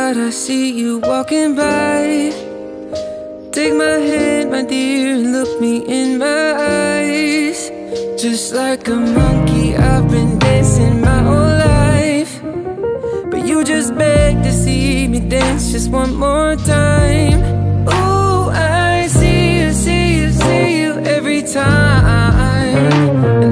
outside, I see you walking by. Take my hand, my dear, and look me in my eyes. Just like a monkey, I've been dancing my whole life, but you just beg to see me dance just one more time. Ooh, I see you, see you, see you every time.